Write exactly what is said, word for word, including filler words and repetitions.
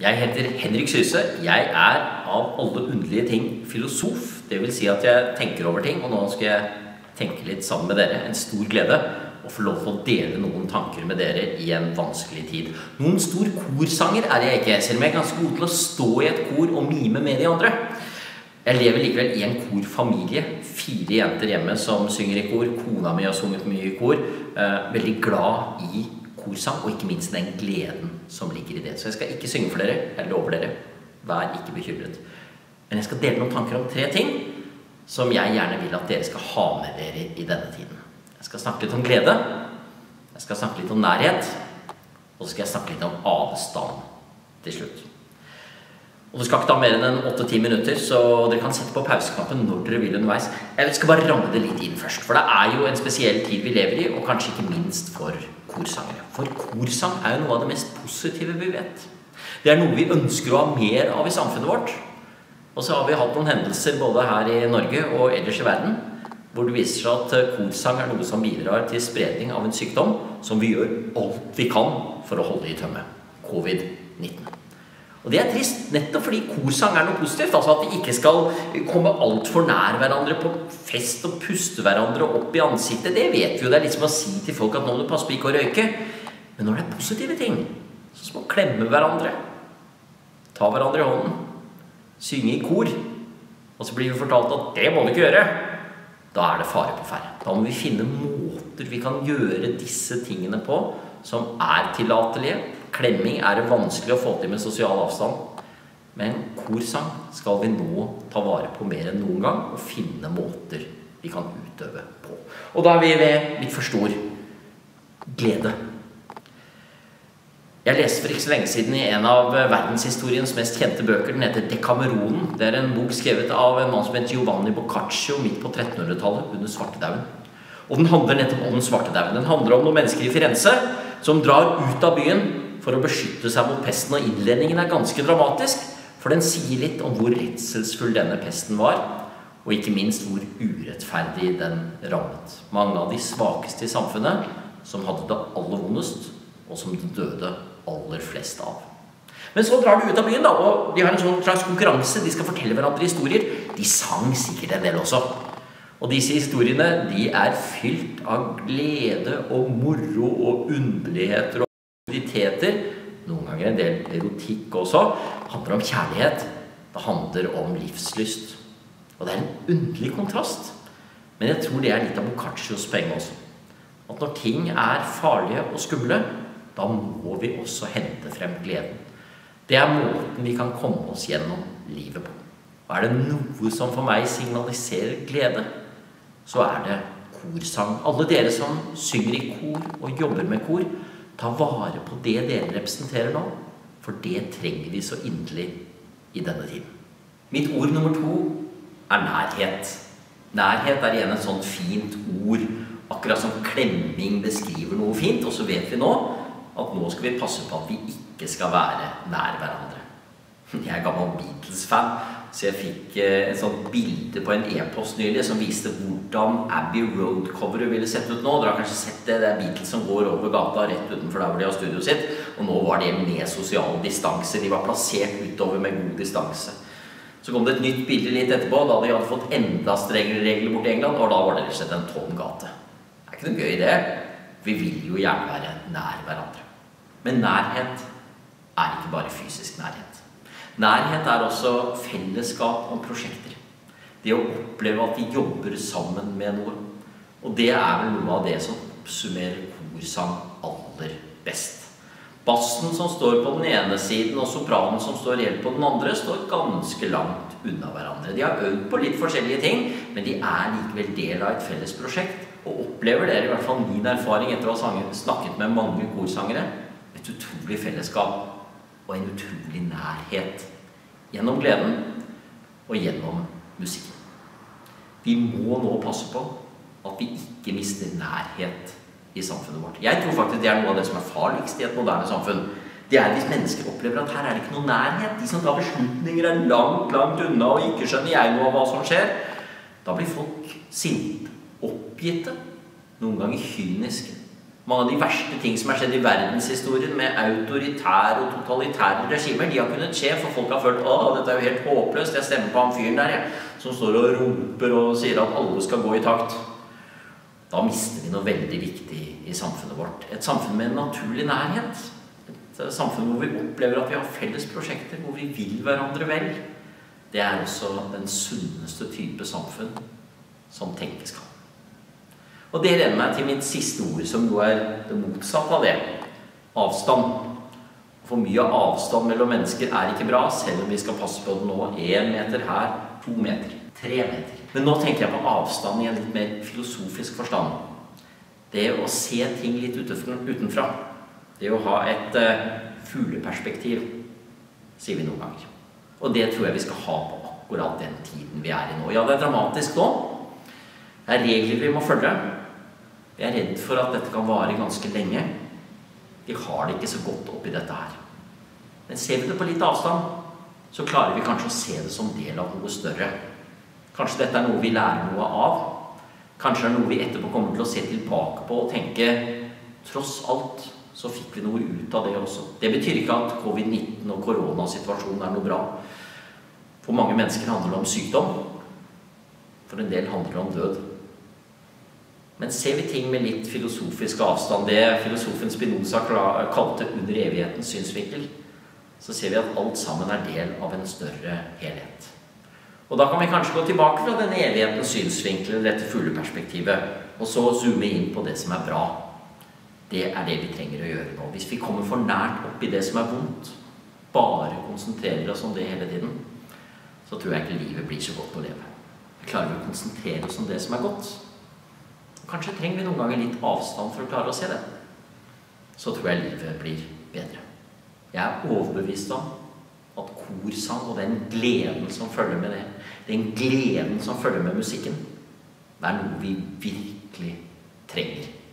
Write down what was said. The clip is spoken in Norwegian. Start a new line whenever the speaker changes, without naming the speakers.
Jeg heter Henrik Syse. Jeg er av alle underlige ting filosof. Det vil si at jeg tenker over ting, og nå skal jeg tenke litt sammen med dere. En stor glede å få lov til å dele noen tanker med dere i en vanskelig tid. Noen stor korsanger er jeg ikke, selv om jeg er ganske god til å stå i et kor og mime med de andre. Jeg lever likevel i en korfamilie. Fire jenter hjemme som synger i kor. Kona mi har sunget mye i kor. Veldig glad i korsang, og ikke minst den gleden som ligger i det. Så jeg skal ikke synge for dere, jeg lover dere. Vær ikke bekymret. Men jeg skal dele noen tanker om tre ting som jeg gjerne vil at dere skal ha med dere i denne tiden. Jeg skal snakke litt om glede, jeg skal snakke litt om nærhet, og så skal jeg snakke litt om avstand til slutt. Og det skal ikke ta mer enn åtte-ti minutter, så dere kan sette på pauseknappen når dere vil underveis. Jeg skal bare ramme det litt inn først, for det er jo en spesiell tid vi lever i, og kanskje ikke minst for korsangere. For korsang er jo noe av det mest positive vi vet. Det er noe vi ønsker å ha mer av i samfunnet vårt. Og så har vi hatt noen hendelser både her i Norge og ellers i verden, hvor det viser seg at korsang er noe som bidrar til spredning av en sykdom som vi gjør alt vi kan for å holde i tømme. covid nitten. Og det er trist, nettopp fordi korsang er noe positivt, altså at vi ikke skal komme alt for nær hverandre på fest og puste hverandre opp i ansiktet. Det vet vi jo, det er litt som å si til folk at nå må du passe på ikke å røyke. Men når det er positive ting, så som å klemme hverandre, ta hverandre i hånden, synge i kor, og så blir vi fortalt at det må du ikke gjøre, da er det fare på ferde. Da må vi finne måter vi kan gjøre disse tingene på, som er tillatelige. Klemming er det vanskelig å få til med sosial avstand, men korsang skal vi nå ta vare på mer enn noen gang, og finne måter vi kan utøve på. Og da er vi ved mitt første ord, glede. Jeg leste for ikke så lenge siden i en av verdenshistoriens mest kjente bøker. Den heter Decameronen. Det er en bok skrevet av en mann som heter Giovanni Boccaccio midt på trettenhundretallet under svartedauden. Og den handler nettopp om den svartedauden. Den handler om noen mennesker i Firenze som drar ut av byen for å beskytte seg mot pesten, og innledningen er ganske dramatisk, for den sier litt om hvor redselsfull denne pesten var, og ikke minst hvor urettferdig den rammet. Mange av de svakeste i samfunnet som hadde det aller vondest, og som det døde aller flest av. Men så drar de ut av byen da, og de har en sånn slags konkurranse, de skal fortelle hverandre historier. De sang sikkert en del også. Og disse historiene, de er fylt av glede og moro og underligheter og aktiviteter, noen ganger en del erotikk også, handler om kjærlighet, det handler om livslyst. Og det er en underlig kontrast, men jeg tror det er litt av Boccaccios poeng også. At når ting er farlige og skumle, da må vi også hente frem gleden. Det er måten vi kan komme oss gjennom livet på. Og er det noe som for meg signaliserer glede, så er det korsang. Alle dere som synger i kor og jobber med kor, ta vare på det dere representerer nå, for det trenger vi så inderlig i denne tiden. Mitt ord nummer to er nærhet. Nærhet er igjen et sånt fint ord, akkurat som klemming beskriver noe fint, og så vet vi nå at nå skal vi passe på at vi ikke skal være nær hverandre. Jeg er gammel Beatles-fan, så jeg fikk et sånt bilde på en e-post nylig som viste hvordan Abbey Road-coveret ville sett ut nå. Dere har kanskje sett det, det er Beatles som går over gata rett utenfor der hvor de har studioet sitt, og nå var det med sosial distanse. De var plassert utover med god distanse. Så kom det et nytt bilde litt etterpå, da de hadde fått enda strengere regler bort i England, og da var det rett og slett en tom gate. Det er ikke noe gøy det. Vi vil jo gjerne være nær hverandre. Men nærhet er ikke bare fysisk nærhet. Nærhet er også fellesskap og prosjekter. Det å oppleve at vi jobber sammen med noe. Og det er vel noe av det som oppsummerer korsang aller best. Bassen som står på den ene siden og sopranen som står helt på den andre, står ganske langt unna hverandre. De har øvd på litt forskjellige ting, men de er likevel del av et felles prosjekt, og opplever dere, i hvert fall min erfaring etter å ha snakket med mange korsangere, et utrolig fellesskap og en utrolig nærhet gjennom gleden og gjennom musikken. Vi må nå passe på at vi ikke mister nærhet i samfunnet vårt. Jeg tror faktisk det er noe av det som er farligst i et moderne samfunn. Det er hvis mennesker opplever at her er det ikke noe nærhet. De som tar beslutninger er langt, langt unna, og ikke skjønner jeg noe av hva som skjer. Da blir folk sinte, oppgitte, noen ganger kyniske. Mange av de verste ting som har skjedd i verdenshistorien med autoritære og totalitære regimer, de har kunnet skje, for folk har følt «Åh, dette er jo helt håpløst, jeg stemmer på han fyren der, jeg», som står og roper og sier at alle skal gå i takt. Da mister vi noe veldig viktig i samfunnet vårt. Et samfunn med en naturlig nærhet. Et samfunn hvor vi opplever at vi har felles prosjekter, hvor vi vil hverandre vel. Det er også den sunneste type samfunn som tenkes kan. Og det leder meg til mitt siste ord, som jo er det motsatte av det. Avstand. For mye avstand mellom mennesker er ikke bra, selv om vi skal passe på det nå. En meter her, to meter, tre meter. Men nå tenker jeg på avstand i en litt mer filosofisk forstand. Det å se ting litt utenfra. Det å ha et uh, fugleperspektiv, sier vi noen ganger. Og det tror jeg vi skal ha på akkurat den tiden vi er i nå. Ja, det er dramatisk nå. Det er regler vi må følge. Vi er redd for at dette kan vare ganske lenge. Vi har det ikke så godt oppi dette her. Men ser vi det på litt avstand, så klarer vi kanskje å se det som del av noe større. Kanskje dette er noe vi lærer noe av. Kanskje det er noe vi etterpå kommer til å se tilbake på og tenke, tross alt så fikk vi noe ut av det også. Det betyr ikke at covid nitten og koronasituasjonen er noe bra. For mange mennesker handler det om sykdom. For en del handler det om død. Men ser vi ting med litt filosofisk avstand, det filosofen Spinoza kalte under evighetens synsvinkel, så ser vi at alt sammen er del av en større helhet. Og da kan vi kanskje gå tilbake fra denne evighetens synsvinkel, dette fugleperspektivet, og så zoome inn på det som er bra. Det er det vi trenger å gjøre nå. Hvis vi kommer for nært opp i det som er vondt, bare konsentrerer oss om det hele tiden, så tror jeg ikke livet blir så godt å leve. Vi klarer å konsentrere oss om det som er godt. Kanskje trenger vi noen ganger litt avstand for å klare å se det. Så tror jeg livet blir bedre. Jeg er overbevist om at korsang og den gleden som følger med det, den gleden som følger med musikken, det er noe vi virkelig trenger.